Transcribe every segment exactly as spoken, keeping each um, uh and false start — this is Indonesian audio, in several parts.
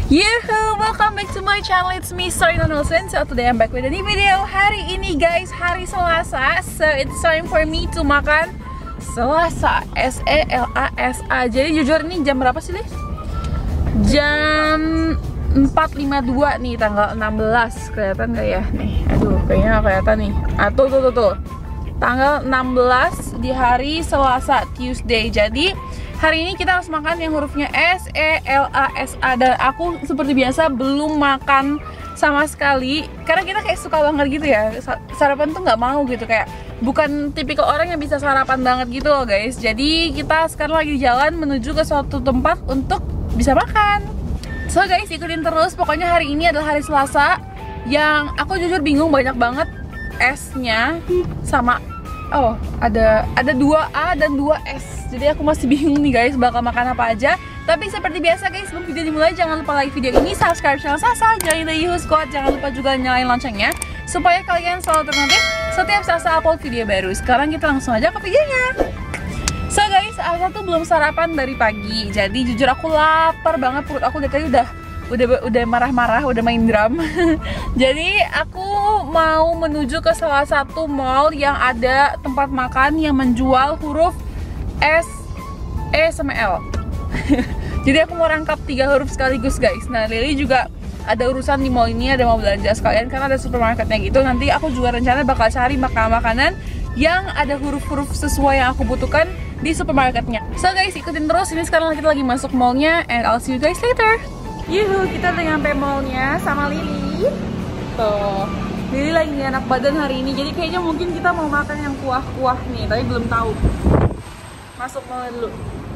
Yuhu, welcome back to my channel. It's me, Sarina Nelson. So today I'm back with a new video. Hari ini guys, hari Selasa. So it's time for me to makan Selasa, S E L A S A. Jadi jujur ini jam berapa sih, Lis? Jam empat lima dua nih, tanggal enam belas. Kelihatan gak ya? Nih, aduh kayaknya gak kelihatan nih. Ah, tuh, tuh, tuh, tuh. Tanggal enam belas di hari Selasa, Tuesday. Jadi hari ini kita harus makan yang hurufnya S E L A S A. Dan aku seperti biasa belum makan sama sekali, karena kita kayak suka banget gitu ya, sarapan tuh nggak mau gitu, kayak bukan tipikal orang yang bisa sarapan banget gitu loh guys. Jadi kita sekarang lagi jalan menuju ke suatu tempat untuk bisa makan. So guys, ikutin terus. Pokoknya hari ini adalah hari Selasa yang aku jujur bingung, banyak banget S-nya sama oh ada ada dua A dan dua S. Jadi aku masih bingung nih guys bakal makan apa aja. Tapi seperti biasa guys, sebelum video dimulai jangan lupa like video ini, subscribe channel Sasa, join the Yuhu Squad, jangan lupa juga nyalain loncengnya supaya kalian selalu ternotif setiap Sasa upload video baru. Sekarang kita langsung aja ke videonya. So guys, aku tuh belum sarapan dari pagi. Jadi jujur aku lapar banget, perut aku dari tadi udah udah udah marah-marah, udah main drum. Jadi aku mau menuju ke salah satu mall yang ada tempat makan yang menjual huruf S, E sama L. Jadi aku mau rangkap tiga huruf sekaligus guys. Nah, Lily juga ada urusan di mall ini, ada mau belanja sekalian karena ada supermarketnya gitu. Nanti aku juga rencana bakal cari makanan-makanan yang ada huruf-huruf sesuai yang aku butuhkan di supermarketnya. So guys, ikutin terus. Ini sekarang kita lagi masuk mallnya, and I'll see you guys later. Yuhu, kita udah nyampe mallnya sama Lily. Tuh, Lily lagi gak enak badan hari ini, jadi kayaknya mungkin kita mau makan yang kuah-kuah nih, tapi belum tahu. Masuk mall dulu.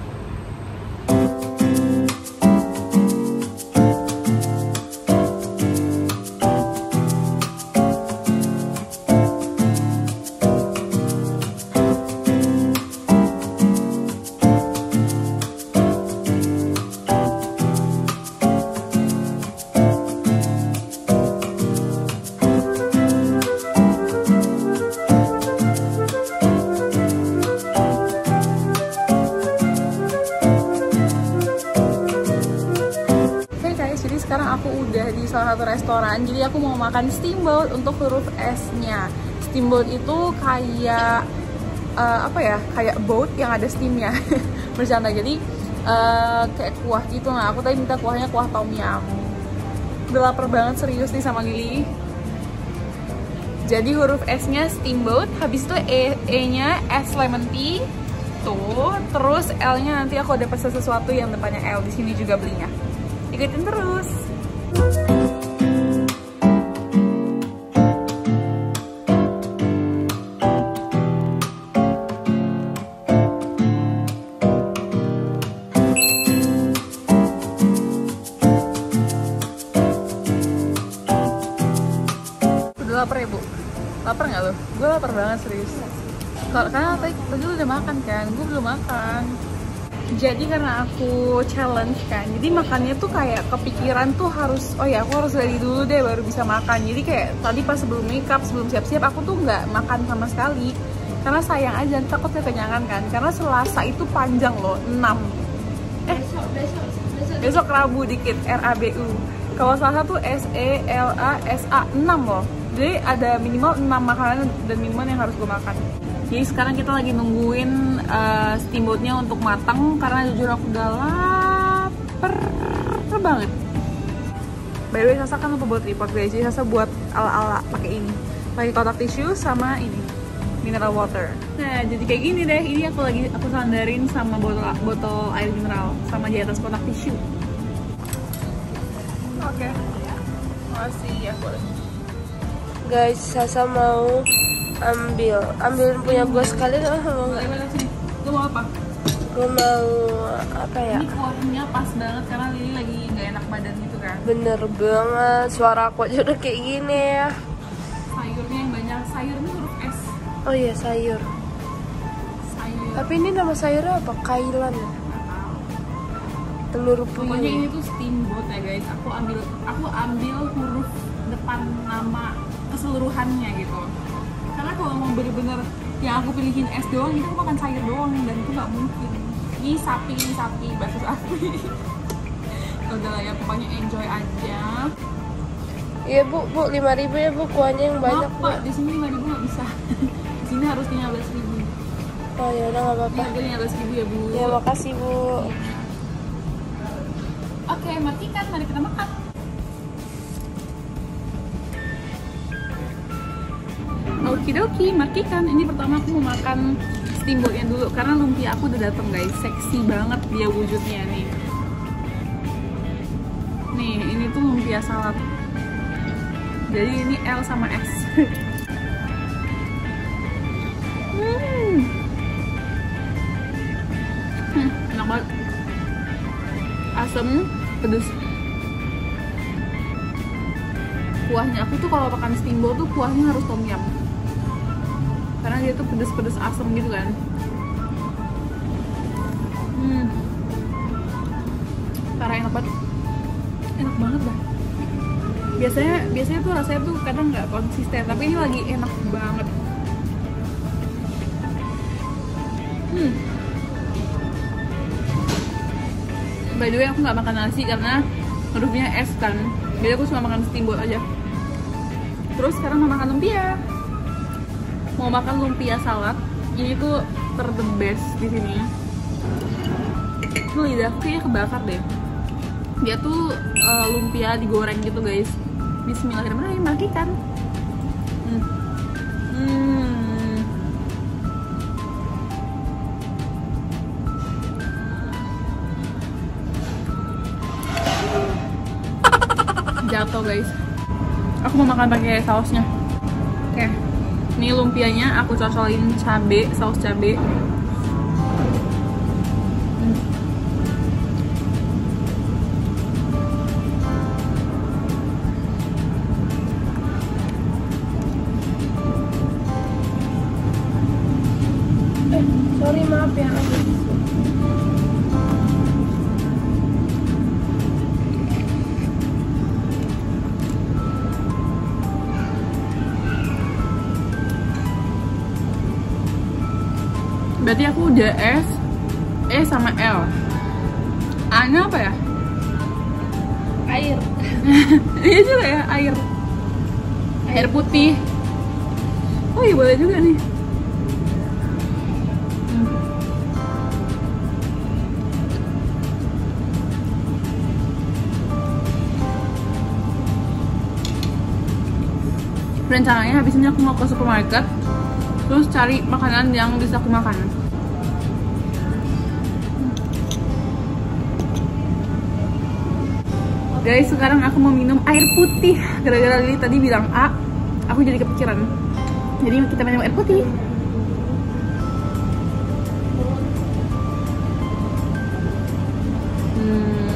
Sekarang aku udah di salah satu restoran, jadi aku mau makan steamboat untuk huruf S-nya. Steamboat itu kayak uh, apa ya? Kayak boat yang ada steamnya. Bercanda. Jadi uh, kayak kuah gitu. Nah, aku tadi minta kuahnya kuah tom yum. Udah lapar banget serius nih sama Lily. Jadi huruf S-nya steamboat, habis itu E, E-nya S lemon tea. Tuh, terus L-nya nanti aku ada pesan sesuatu yang depannya L, di sini juga belinya. Ikutin terus. Udah lapar ya, Bu? Lapar nggak lo? Gue lapar banget serius. Kalau karena tadi tadi lu udah makan kan, gue belum makan. Jadi karena aku challenge kan, jadi makannya tuh kayak kepikiran tuh harus, oh ya aku harus ready dulu deh baru bisa makan. Jadi kayak tadi pas sebelum makeup, sebelum siap-siap aku tuh nggak makan sama sekali. Karena sayang aja, takut kekenyangan kan. Karena Selasa itu panjang loh, enam. Eh, besok, besok, besok, besok Rabu dikit, R A B U. Kalau Selasa tuh S E L A S A, enam loh. Jadi ada minimal enam makanan dan minuman yang harus gue makan. Jadi sekarang kita lagi nungguin uh, steamboatnya untuk matang karena jujur aku udah lapar banget. By the way, Sasa kan lupa buat report guys. Jadi Sasa buat ala-ala pakai ini, pakai kotak tisu sama ini mineral water. Nah jadi kayak gini deh. Ini aku lagi aku sandarin sama botol botol air mineral sama di atas kotak tisu. Oke, okay. Makasih ya boleh. Guys, Sasa mau ambil ambil punya gue sekali lah. Mau nggak? Gue mau apa? Gue mau apa ya? Ini kuahnya pas banget karena Lily lagi nggak enak badan gitu kan. Bener banget, suara aku aja udah kayak gini ya. Sayurnya yang banyak, sayurnya huruf S. Oh iya, sayur. Sayur. Tapi ini nama sayurnya apa? Kailan ya? Telur puyuh. Pokoknya ini tuh steamboat ya guys. Aku ambil aku ambil huruf depan nama keseluruhannya gitu. Karena kalau mau bener-bener yang aku pilihin es doang, itu aku makan sayur doang dan itu nggak mungkin. Ini sapi, ini sapi, bakso sapi. Udah lah ya, pokoknya enjoy aja. Iya bu, bu lima ribu ya bu, kuahnya yang banyak. Maaf, Pak, di sini lima ribu nggak bisa. Di sini harus lima belas ribu. Oh ya udah nggak apa-apa. Ini lima belas ribu ya bu. Ya makasih bu. Oke, matikan, mari kita makan. Okidoki, matikan. Ini pertama aku mau makan steamboatnya dulu karena lumpia aku udah dateng guys. Seksi banget dia wujudnya nih. Nih, ini tuh lumpia salad. Jadi ini L sama S. hmm. Hmm, enak banget. Asam, pedes. Kuahnya aku tuh kalau makan steamboat tuh kuahnya harus tom yum. Karena dia tuh pedes-pedes asam gitu kan. Hmm. Parah enak banget. Enak banget dah. Biasanya biasanya tuh rasanya tuh kadang nggak konsisten, tapi ini lagi enak banget. Hmm. By the way aku nggak makan nasi karena hurufnya S kan, jadi aku cuma makan steamboat aja. Terus sekarang mau makan lumpia. Mau makan lumpia salad. Ini tuh ter the best di sini. Ini lidahku kayaknya kebakar deh. Dia tuh uh, lumpia digoreng gitu guys. Bismillahirrahmanirrahim, makan. Hmm. Hmm. Jatuh guys. Aku mau makan pakai sausnya. Oke. Okay. Ini lumpianya aku cocolin cabe, saus cabe. Sorry maaf ya aku. Berarti aku udah S, E sama L. A-nya apa ya? Air. Iya juga ya, air. Air putih. Oh iya boleh juga nih. Rencananya habis ini aku mau ke supermarket, terus cari makanan yang bisa aku makan. Guys, sekarang aku mau minum air putih. Gara-gara Lili tadi bilang A, aku jadi kepikiran. Jadi kita minum air putih. Hmm.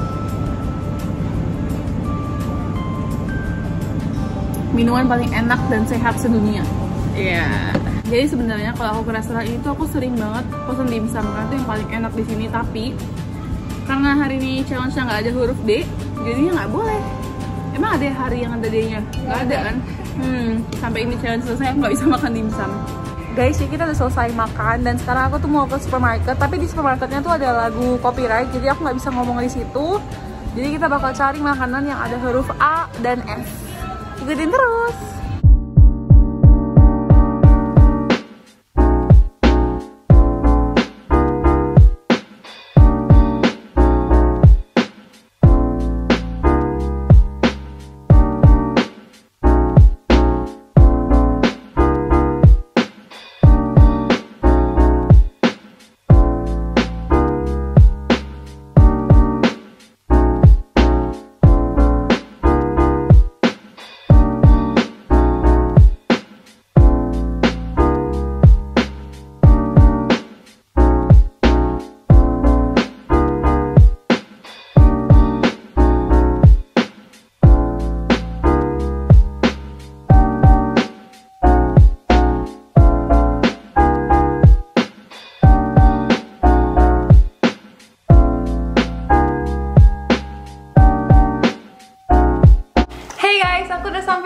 Minuman paling enak dan sehat sedunia. Iya. Yeah. Jadi sebenarnya kalau aku ke restoran ini tuh aku sering banget pesen dimsum karena itu yang paling enak di sini. Tapi karena hari ini challenge-nya nggak ada huruf D, jadinya nggak boleh. Emang ada hari yang ada D-nya? Nggak ada kan? Hmm. Sampai ini challenge selesai aku nggak bisa makan dimsum. Guys, ya kita udah selesai makan dan sekarang aku tuh mau ke supermarket. Tapi di supermarketnya tuh ada lagu copyright, jadi aku nggak bisa ngomong di situ. Jadi kita bakal cari makanan yang ada huruf A dan S. Ikutin terus.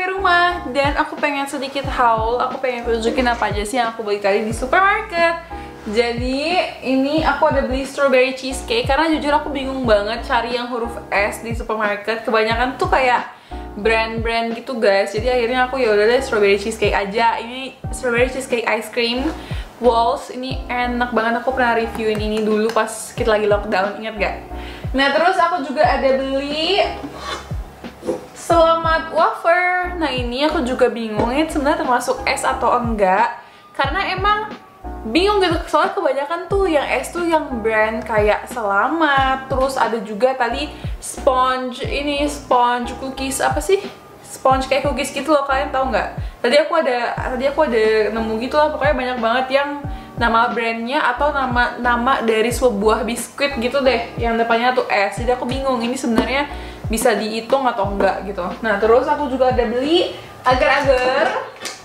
Dan aku pengen sedikit haul, aku pengen tunjukin apa aja sih yang aku beli tadi di supermarket. Jadi ini aku ada beli strawberry cheesecake karena jujur aku bingung banget cari yang huruf S di supermarket. Kebanyakan tuh kayak brand-brand gitu guys. Jadi akhirnya aku ya udah deh strawberry cheesecake aja. Ini strawberry cheesecake ice cream Walls, ini enak banget. Aku pernah reviewin ini dulu pas kita lagi lockdown, ingat gak? Nah terus aku juga ada beli Selamat wafer. Nah ini aku juga bingung ini sebenarnya termasuk es atau enggak, karena emang bingung gitu, soalnya kebanyakan tuh yang es tuh yang brand kayak Selamat, terus ada juga tadi sponge, ini sponge cookies apa sih? Sponge kayak cookies gitu loh, kalian tahu nggak? Tadi aku ada tadi aku ada nemu gitu lah, pokoknya banyak banget yang nama brandnya atau nama nama dari sebuah biskuit gitu deh, yang depannya tuh es. Jadi aku bingung ini sebenarnya bisa dihitung atau enggak gitu. Nah terus aku juga ada beli agar-agar.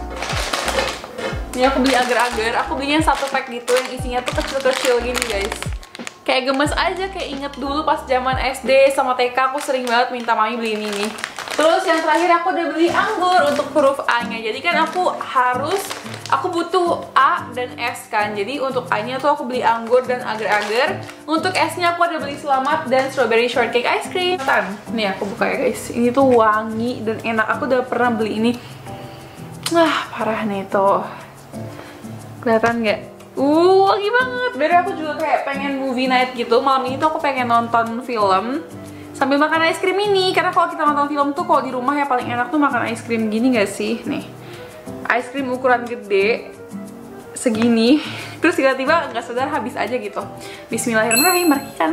Ini aku beli agar-agar, aku belinya satu pack gitu yang isinya tuh kecil-kecil gini guys. Kayak gemes aja, kayak inget dulu pas zaman S D sama T K aku sering banget minta mami beli ini nih. Terus yang terakhir aku udah beli anggur untuk huruf A-nya. Jadi kan aku harus, aku butuh A dan S kan. Jadi untuk A-nya tuh aku beli anggur dan agar-agar. Untuk S-nya aku ada beli Selamat dan strawberry shortcake ice cream. Nih aku buka ya guys. Ini tuh wangi dan enak. Aku udah pernah beli ini. Nah parah nih tuh. Kelihatan nggak? Uh, wangi banget. Dari aku juga kayak pengen movie night gitu. Malam ini tuh aku pengen nonton film sambil makan es krim ini. Karena kalau kita nonton film tuh kalau di rumah ya paling enak tuh makan es krim gini nggak sih? Nih, es krim ukuran gede segini. Terus tiba-tiba nggak sadar habis aja gitu. Bismillahirrahmanirrahim, mari kan.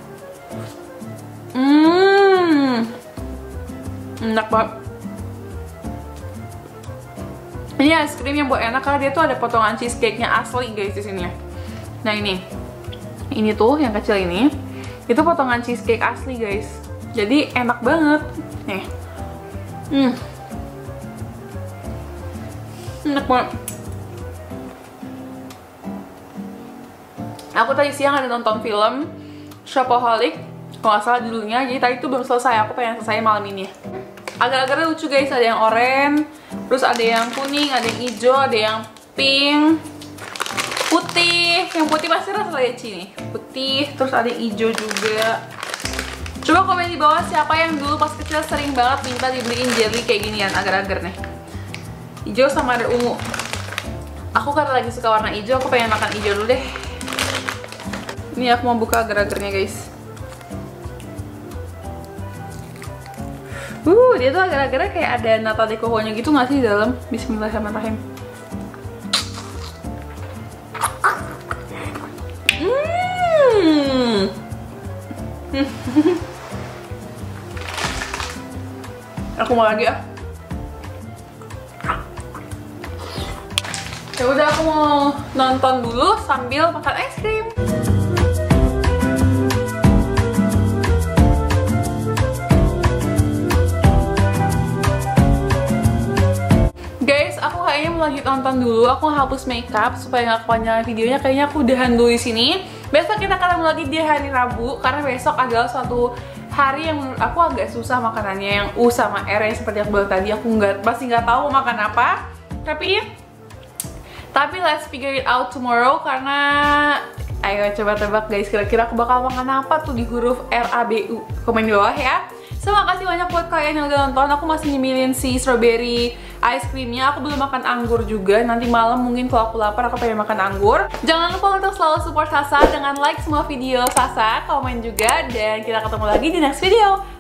Hmm, enak banget. Ini es krim yang buat enak karena dia tuh ada potongan cheesecake-nya asli guys di sini. Nah ini, ini tuh yang kecil ini, itu potongan cheesecake asli guys. Jadi enak banget. Nih, hmm, enak banget. Aku tadi siang ada nonton film Shopaholic, kalau nggak salah judulnya. Jadi tadi tuh belum selesai, aku pengen selesai malam ini. Agak-agak lucu guys, ada yang oranye, terus ada yang kuning, ada yang hijau, ada yang pink, putih. Yang putih pasti rasa leci nih, putih, terus ada yang hijau juga. Coba komen di bawah siapa yang dulu pas kecil sering banget minta dibeliin jelly kayak ginian, agar-agar nih. Hijau sama ada ungu. Aku karena lagi suka warna hijau, aku pengen makan hijau dulu deh. Ini aku mau buka agar-agarnya guys. Uh, dia tuh agar-agarnya kayak ada nata de coco-nya gitu nggak sih di dalam? Bismillahirrahmanirrahim. Hmm. Aku mau lagi ah. Ya udah, aku mau nonton dulu sambil makan es krim. Kayaknya mau lanjut nonton dulu. Aku hapus makeup supaya nggak kepanjangan videonya. Kayaknya aku udahan dulu di sini. Besok kita ketemu lagi di hari Rabu, karena besok adalah suatu hari yang menurut aku agak susah makanannya, yang U sama R yang seperti aku bilang tadi. Aku nggak pasti nggak tahu mau makan apa. Tapi tapi let's figure it out tomorrow, karena ayo coba tebak guys, kira-kira aku bakal makan apa tuh di huruf R A B U. Komen di bawah ya. So, makasih banyak buat kalian yang udah nonton. Aku masih nyemilin si strawberry ice creamnya. Aku belum makan anggur juga. Nanti malam mungkin kalau aku lapar aku pengen makan anggur. Jangan lupa untuk selalu support Sasa dengan like semua video Sasa, komen juga, dan kita ketemu lagi di next video.